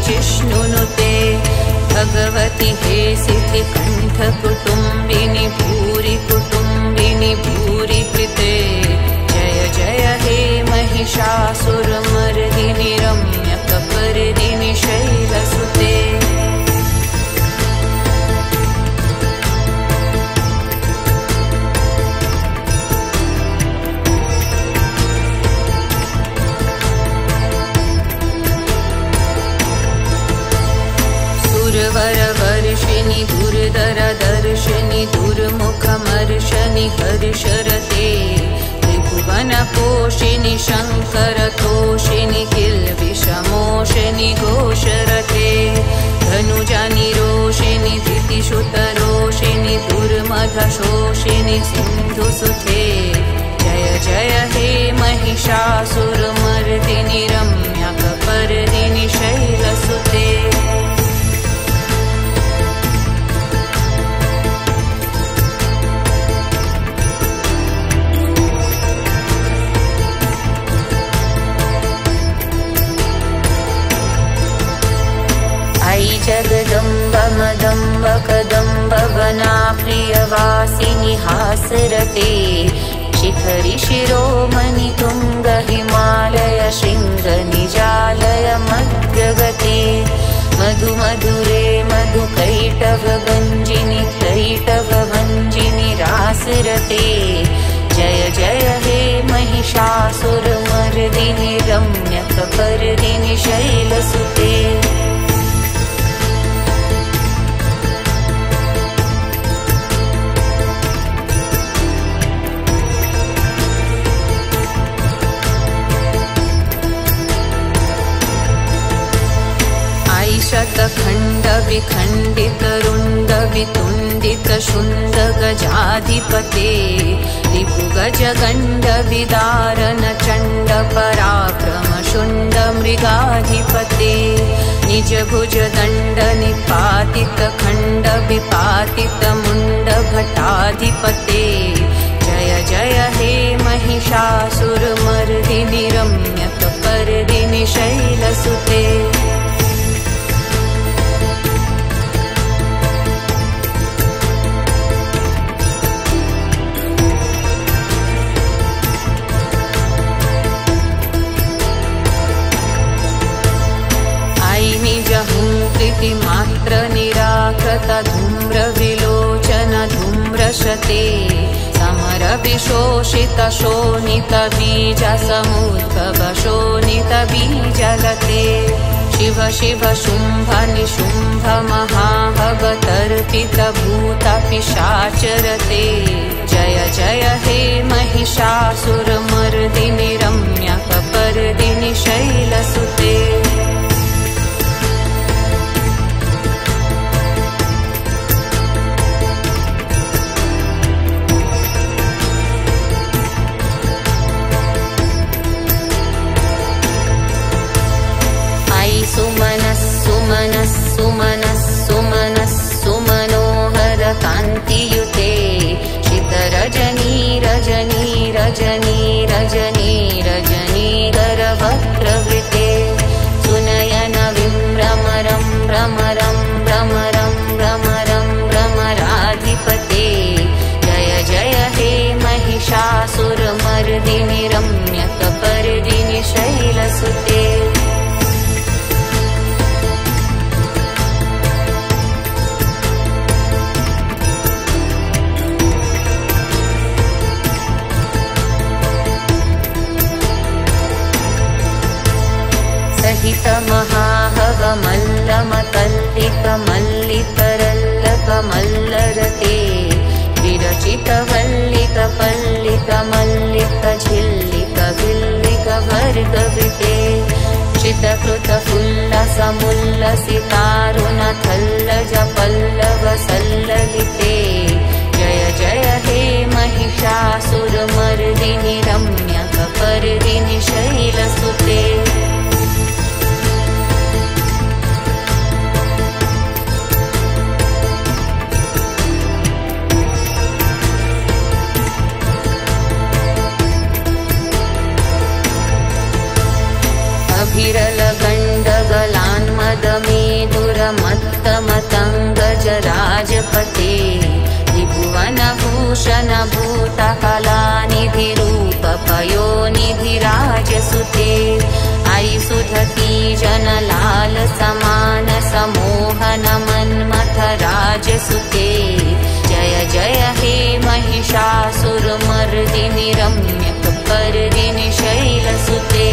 जिष्णुनुते भगवति हे सिद्धिकण्ठकुटुम्बिनि भूरि कुटुम्बिनि भूरि कृते जय जय हे महिषासुरमर्दिनि रम्यकपर्दिनि शैलसुते वरवर्षिणि दुर्धरदर्शिनि दुर्मुखमर्शनि हर्षरते त्रिभुवनपोषिणि शङ्करतोषिणि किल्बिषमोषिणि घोषरते धनुजनिरोषिणि धृतिसुतरोषिणि दुर्मधशोषिणि सिन्धुसुते जय जय हे महिषासुरमर्दिनि रम्यकपर्दिनि शैलसुते जगदम्ब मदम्ब कदम्ब वना प्रियवासिनि हासरते शिखरि शिरोमणि तुङ्ग हिमालय शृङ्ग निजालय मध्यगते मधु मधुरे मधु कैटभ गञ्जिनि कैटभ भञ्जिनि रासरते जय जय हे महिषासुरमर्दिनि रम्यकपर्दिनि शैलसुते शतखण्ड विखण्डित रुण्ड वितुण्डित शुण्ड गजाधिपते रिपुगज गण्ड विदारन चण्ड पराक्रम शुण्ड मृगाधिपते निज भुज दण्ड निपातित खण्ड विपातित मुण्ड भटाधिपते जय जय हे महिषासुरमर्दिनि रम्यकपर्दिनि शैलसुते मात्र निराकृत धूम्र विलोचन धूम्रशते समर विशोषित शोणित बीज समुद्भव शोणित बीजलते शिव शिव शुम्भ निशुम्भ महाभवतर्पित भूत पिशाचरते जय जय हे महिषासुरमर्दिनि रम्यकपर्दिनि शैलसुते सुमनोहर कान्तियुते शितरजनी रजनी रजनी रजनी रजनी गरवक्त्रवृते सुनयन विम्रमरं भ्रमरं भ्रमरं भ्रमरं भ्रमराधिपते जय जय हे महिषासुरमर्दिनि रम्यकपर्दिनि शैलसुते सहित महाहवमल्लमतल्लिक मल्लितरल्लक मल्लरते विरचित वल्लिक पल्लिक मल्लिक झिल्लिक भिल्लिक वर्गवृते चितकृत फुल्लसमुल्लसितारुण थल्लज पल्लव सल्ललिते जय जय हे महिषासुरमर्दिनि रम्यकपर्दिनि शैलसुते विरल गण्डगलान्मद राजपते त्रिभुवनभूषण भूतकलानिधिरूप पयोनिधिराजसुते ऐसुधती जनलाल समान समोहन मन्मथ राजसुते जय जय हे महिषासुरमर्दिनि रम्यकपर्दिनि शैलसुते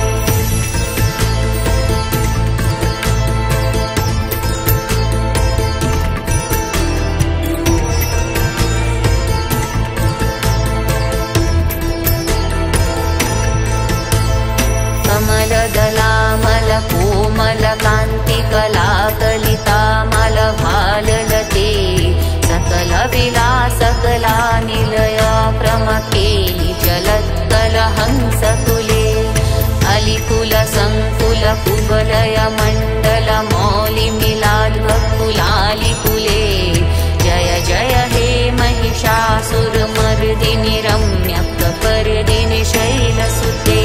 कमलदलामलकोमलकान्तिकलाकलितामलभाललते सकलविलासकला निलया प्रमकेलि जलत्कलहंसकुले अलिकुलसङ्कुलकुवलय मण्डलमौलिमिलाद्वकुलालिकुले जय जय हे महिषासुरमर्दिनि रम्यकपर्दिनि शैलसुते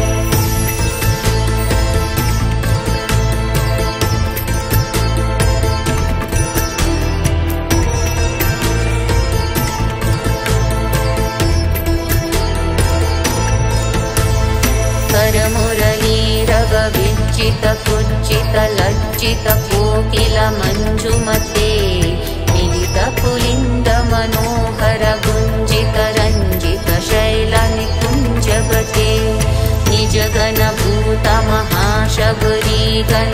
करमुरलीरवविज्जित कुज्जित लज्जित कोकिल मञ्जुमते मिलित पुलिन्द मनोहर गुञ्जित रञ्जित शैल निकुञ्जगते निजगण भूत महाशबरी गण